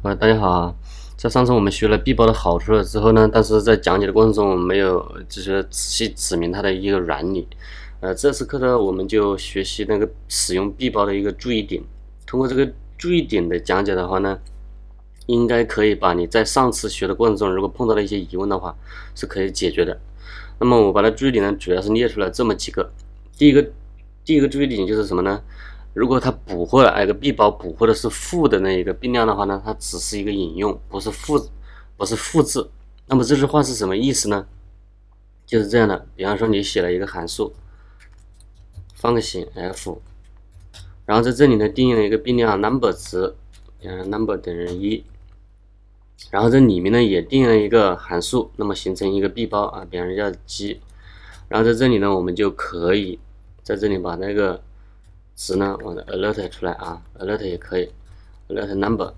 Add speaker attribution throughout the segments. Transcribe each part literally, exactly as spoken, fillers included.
Speaker 1: 啊，大家好啊！在上次我们学了 B 包的好处了之后呢，但是在讲解的过程中，我们没有就是仔细指明它的一个原理。呃，这次课呢，我们就学习那个使用 B 包的一个注意点。通过这个注意点的讲解的话呢，应该可以把你在上次学的过程中，如果碰到了一些疑问的话，是可以解决的。那么我把它注意点呢，主要是列出来这么几个。第一个，第一个注意点就是什么呢？如果它捕获了那个 B 包捕获的是负的那一个变量的话呢，它只是一个引用，不是复不是复制。那么这句话是什么意思呢？就是这样的，比方说你写了一个函数，方形 f， 然后在这里呢定义了一个变量 number 值，比方说 number 等于一，然后这里面呢也定义了一个函数，那么形成一个 B 包啊，比方说叫 G， 然后在这里呢我们就可以在这里把那个值呢，我的 alert 出来啊 ，alert 也可以 ，alert number，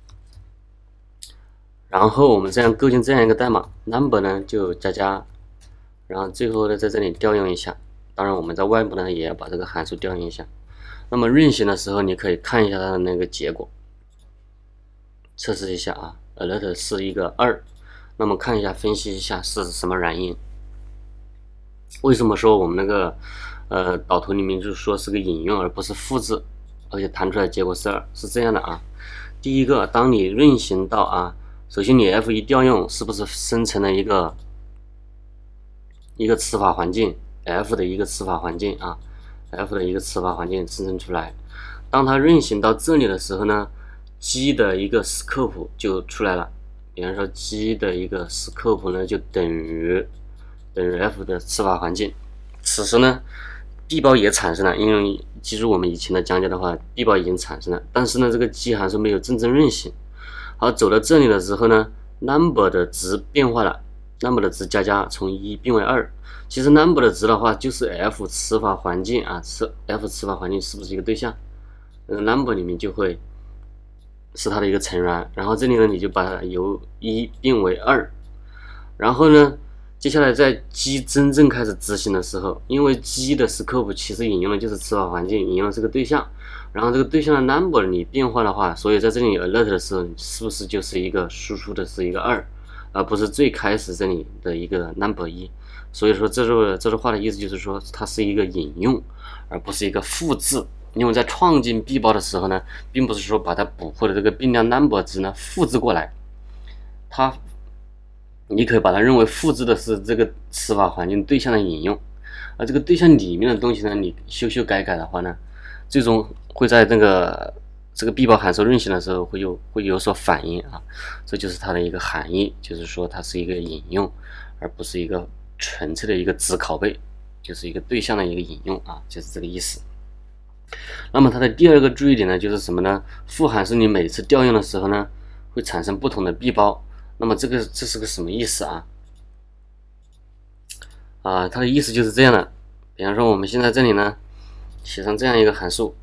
Speaker 1: 然后我们这样构建这样一个代码 ，number 呢就加加，然后最后呢在这里调用一下，当然我们在外部呢也要把这个函数调用一下。那么运行的时候，你可以看一下它的那个结果，测试一下啊 ，alert 是一个二，那么看一下分析一下是什么原因？为什么说我们那个？呃，导图里面就是说是个引用，而不是复制，而且弹出来结果是二，是这样的啊。第一个，当你运行到啊，首先你 F 一 调用是不是生成了一个一个词法环境 F 的一个词法环境啊 ，F 的一个词法环境生成出来。当它运行到这里的时候呢 ，G 的一个 scope 就出来了。比方说 G 的一个 scope 呢就等于等于 F 的词法环境。此时呢。B 包也产生了，因为记住我们以前的讲解的话 ，B 包已经产生了，但是呢，这个 G 还是没有真正运行。好，走到这里的时候呢 ，number 的值变化了 ，number 的值加加从一变为二。其实 number 的值的话，就是 F 词法环境啊，是 F 词法环境是不是一个对象？那个 number 里面就会是它的一个成员，然后这里呢，你就把它由一变为二，然后呢。接下来在 G 真正开始执行的时候，因为 G 的 scope 其实引用的就是词法环境，引用的是个对象，然后这个对象的 number 你变化的话，所以在这里 alert 的时候，是不是就是一个输出的是一个二，而不是最开始这里的一个 number 一？所以说这句这句话的意思就是说，它是一个引用，而不是一个复制。因为在创建 B 包的时候呢，并不是说把它捕获的这个变量 number 值呢复制过来，它。你可以把它认为复制的是这个词法环境对象的引用，而这个对象里面的东西呢，你修修改改的话呢，最终会在这个这个 B 包函数运行的时候会有会有所反应啊，这就是它的一个含义，就是说它是一个引用，而不是一个纯粹的一个子拷贝，就是一个对象的一个引用啊，就是这个意思。那么它的第二个注意点呢，就是什么呢？副函数你每次调用的时候呢，会产生不同的 B 包。那么这个这是个什么意思啊？啊，它的意思就是这样的。比方说我们现在这里呢，写上这样一个函数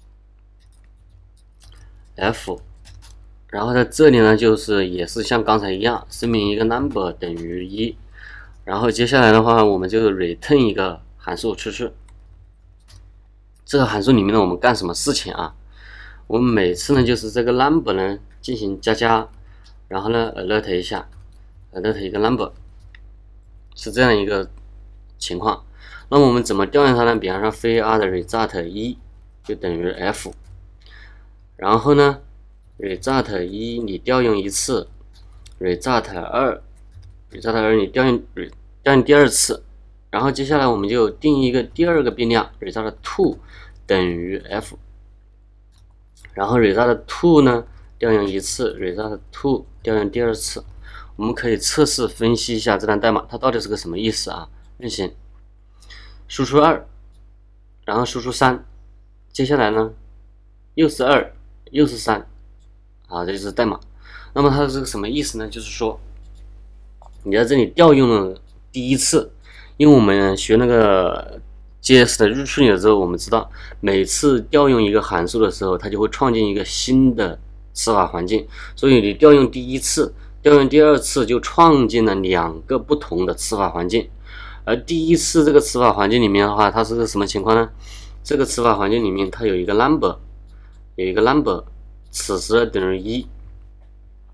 Speaker 1: f， 然后在这里呢，就是也是像刚才一样，声明一个 number 等于一，然后接下来的话，我们就 return 一个函数出去。这个函数里面呢，我们干什么事情啊？我们每次呢，就是这个 number 呢进行加加。然后呢 alert 一下 alert 一个 number 是这样一个情况。那么我们怎么调用它呢？比方说非 r 的 result 一就等于 f， 然后呢 result 一你调用一次 result 二 result 二你调用调用第二次，然后接下来我们就定义一个第二个变量 result two 等于 f， 然后 result two 呢调用一次 result two 调用第二次，我们可以测试分析一下这段代码它到底是个什么意思啊？运行输出二，然后输出三，接下来呢又是二又是三，啊，这就是代码。那么它是个什么意思呢？就是说你在这里调用了第一次，因为我们学那个 J S 的日处理的时候，我们知道每次调用一个函数的时候，它就会创建一个新的词法环境，所以你调用第一次调用第二次就创建了两个不同的词法环境。而第一次这个词法环境里面的话，它是个什么情况呢？这个词法环境里面它有一个 number 有一个 number 此时等于一，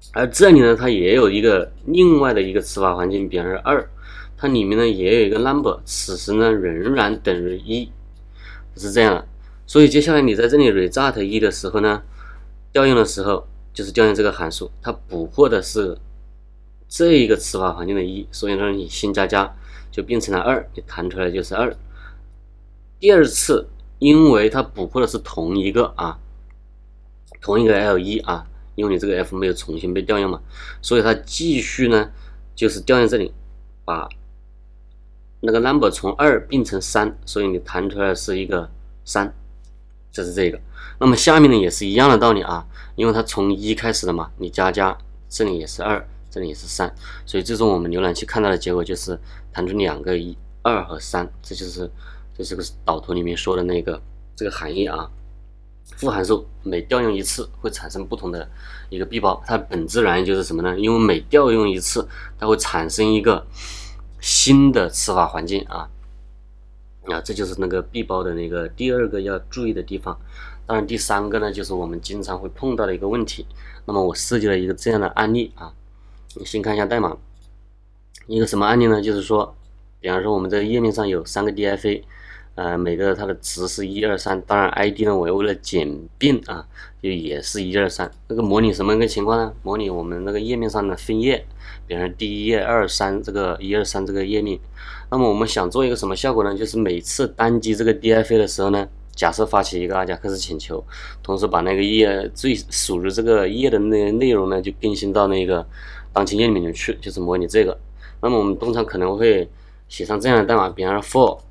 Speaker 1: 而这里呢，它也有一个另外的一个词法环境，比方说二，它里面呢也有一个 number， 此时呢仍然等于一，是这样的。所以接下来你在这里 result 一的时候呢，调用的时候就是调用这个函数，它捕获的是这一个词法环境的一，所以呢你新加加就变成了二，你弹出来就是二。第二次，因为它捕获的是同一个啊，同一个 L 一 啊。因为你这个 F 没有重新被调用嘛，所以它继续呢，就是调用这里，把那个 number 从二变成三，所以你弹出来是一个三，这是这个。那么下面呢也是一样的道理啊，因为它从一开始的嘛，你加加，这里也是二，这里也是三，所以最终我们浏览器看到的结果就是弹出两个一、二和三，这就是这是个导图里面说的那个这个含义啊。复函数每调用一次会产生不同的一个闭包，它本质原因就是什么呢？因为每调用一次，它会产生一个新的词法环境啊啊，这就是那个闭包的那个第二个要注意的地方。当然，第三个呢，就是我们经常会碰到的一个问题。那么我设计了一个这样的案例啊，你先看一下代码。一个什么案例呢？就是说，比方说我们这个页面上有三个 D F A。呃，每个它的值是一二三，当然 I D 呢，我为了简便啊，就也是一二三。那个模拟什么一个情况呢？模拟我们那个页面上的分页，比方说第一页二三这个一二三这个页面。那么我们想做一个什么效果呢？就是每次单击这个 D F A 的时候呢，假设发起一个阿贾克斯请求，同时把那个页最属于这个页的那个内容呢，就更新到那个当前页里面去，就是模拟这个。那么我们通常可能会写上这样的代码，比方说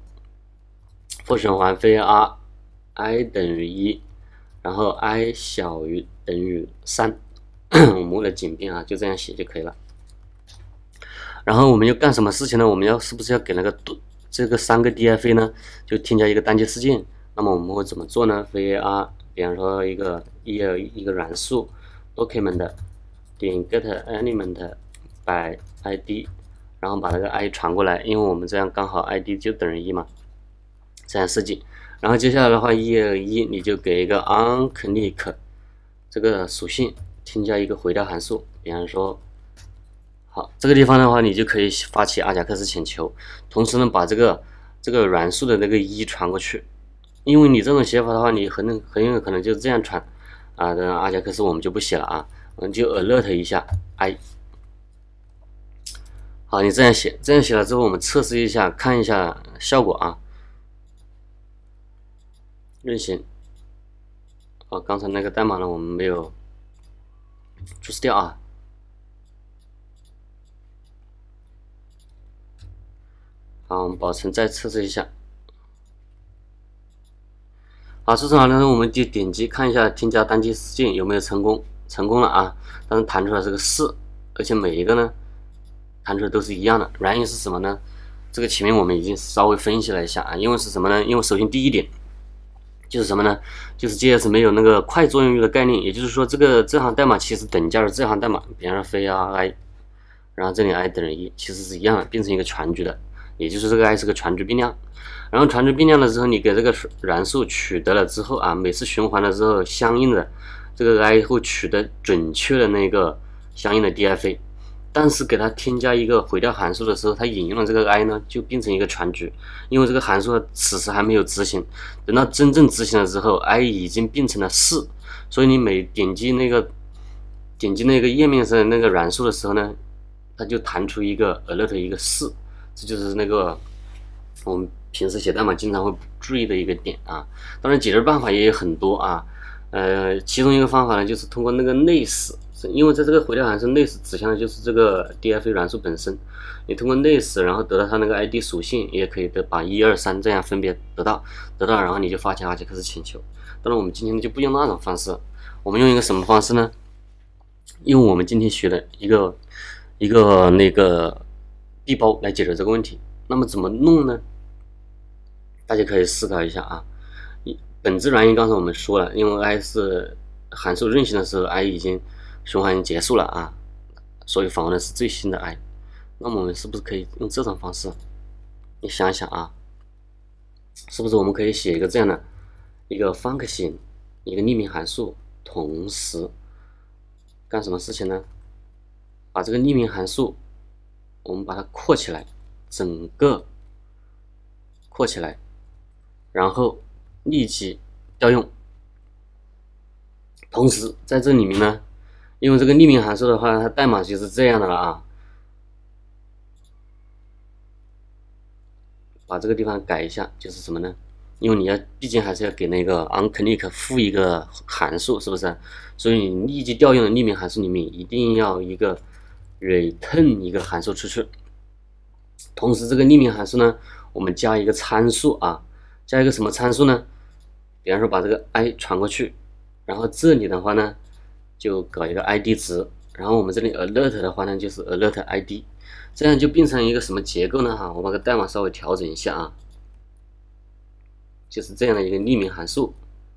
Speaker 1: for。for 循环非 r i 等于一，然后 i 小于等于三，我们为了简便啊，就这样写就可以了。然后我们要干什么事情呢？我们要是不是要给那个这个三个 D F A 呢，就添加一个单击事件？那么我们会怎么做呢 ？var 比方说一个一个一个函数 document 点 get element by id， 然后把那个 i 传过来，因为我们这样刚好 id 就等于一嘛。这样设计，然后接下来的话，一一你就给一个 onClick 这个属性，添加一个回调函数，比方说，好，这个地方的话，你就可以发起阿贾克斯请求，同时呢，把这个这个函数的那个一传过去，因为你这种写法的话，你很很有可能就这样传啊，这阿贾克斯我们就不写了啊，我们就 alert 一下 i。好，你这样写，这样写了之后，我们测试一下，看一下效果啊。运行，好，刚才那个代码呢，我们没有注释掉啊。好，我们保存再测试一下。好，测试完了呢，我们就点击看一下添加单击事件有没有成功，成功了啊！但是弹出来是个四，而且每一个呢弹出来都是一样的。原因是什么呢？这个前面我们已经稍微分析了一下啊，因为是什么呢？因为首先第一点。就是什么呢？就是 J S 没有那个快作用域的概念，也就是说，这个这行代码其实等价的这行代码，比方说非 i， 然后这里 i 等于一，其实是一样的，变成一个全局的，也就是这个 i 是个全局变量。然后全局变量了之后，你给这个函数取得了之后啊，每次循环了之后，相应的这个 i 会取得准确的那个相应的 D F A。但是给它添加一个回调函数的时候，它引用了这个 i 呢，就变成一个全局，因为这个函数此时还没有执行，等到真正执行了之后 ，i 已经变成了四，所以你每点击那个点击那个页面上的那个函数的时候呢，它就弹出一个 alert 一个四，这就是那个我们平时写代码经常会注意的一个点啊。当然解决办法也有很多啊，呃，其中一个方法呢，就是通过那个类似。因为在这个回调函数类似指向的就是这个 D F A 函数本身，你通过类似，然后得到它那个 I D 属性，也可以得把一二三这样分别得到，得到，然后你就发起阿贾克斯请求。当然，我们今天就不用那种方式，我们用一个什么方式呢？用我们今天学的一个一个那个闭包来解决这个问题。那么怎么弄呢？大家可以思考一下啊。本质原因刚才我们说了，因为 i 是函数运行的时候 i 已经循环已经结束了啊，所以访问的是最新的 i。那么我们是不是可以用这种方式？你想一想啊，是不是我们可以写一个这样的一个 function， 一个匿名函数，同时干什么事情呢？ 把这个匿名函数我们把它扩起来，整个扩起来，然后立即调用。同时在这里面呢，因为这个匿名函数的话，它代码就是这样的了啊。把这个地方改一下，就是什么呢？因为你要毕竟还是要给那个 onClick 赋一个函数，是不是？所以你立即调用的匿名函数里面一定要一个 return 一个函数出去。同时这个匿名函数呢，我们加一个参数啊，加一个什么参数呢？比方说把这个 i 传过去，然后这里的话呢，就搞一个 I D 值，然后我们这里 alert 的话呢，就是 alert I D， 这样就变成一个什么结构呢？哈，我把个代码稍微调整一下啊，就是这样的一个匿名函数。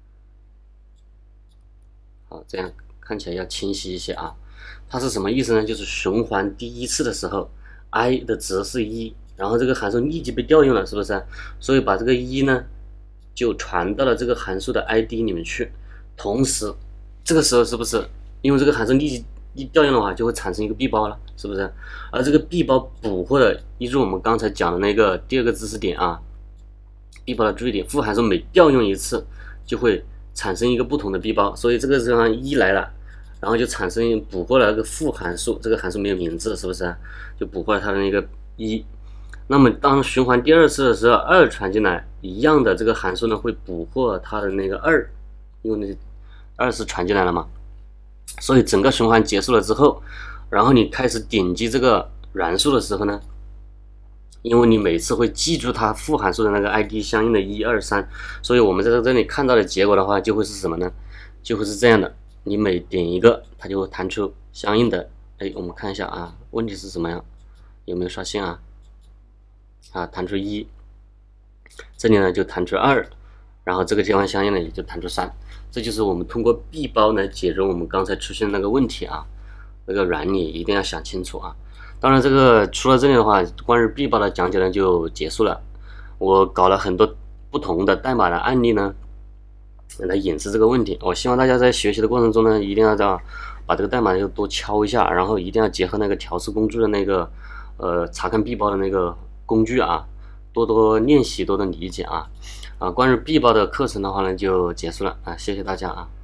Speaker 1: 好，这样看起来要清晰一些啊。它是什么意思呢？就是循环第一次的时候 ，i 的值是一，然后这个函数立即被调用了，是不是？所以把这个一呢，就传到了这个函数的 I D 里面去。同时，这个时候是不是因为这个函数立即一调用的话，就会产生一个闭包了，是不是？而这个闭包捕获的，依据我们刚才讲的那个第二个知识点啊，闭包的注意点，副函数每调用一次，就会产生一个不同的闭包，所以这个地方一来了。然后就产生捕获了一个副函数，这个函数没有名字，是不是？就捕获了它的那个一。那么当循环第二次的时候，二传进来，一样的这个函数呢会捕获它的那个二，因为那二是传进来了嘛。所以整个循环结束了之后，然后你开始点击这个函数的时候呢，因为你每次会记住它副函数的那个 I D 相应的一二三，所以我们在这里看到的结果的话，就会是什么呢？就会是这样的。你每点一个，它就会弹出相应的。哎，我们看一下啊，问题是什么样？有没有刷新啊？啊，弹出一，这里呢就弹出二，然后这个地方相应的也就弹出三。这就是我们通过闭包来解决我们刚才出现的那个问题啊。这个原理一定要想清楚啊。当然，这个除了这里的话，关于闭包的讲解呢就结束了。我搞了很多不同的代码的案例呢，来演示这个问题。我希望大家在学习的过程中呢，一定要这样把这个代码就多敲一下，然后一定要结合那个调试工具的那个呃查看闭包的那个工具啊，多多练习，多多理解啊啊！关于闭包的课程的话呢，就结束了啊，谢谢大家啊。